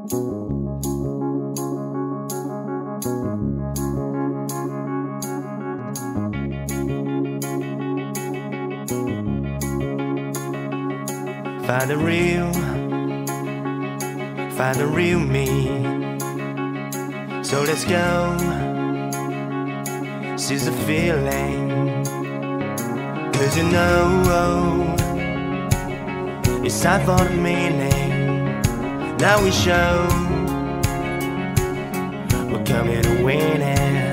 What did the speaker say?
Find the real me. So let's go, seize the feeling. 'Cause you know it's time for the meaning. Now we show we're coming to win it.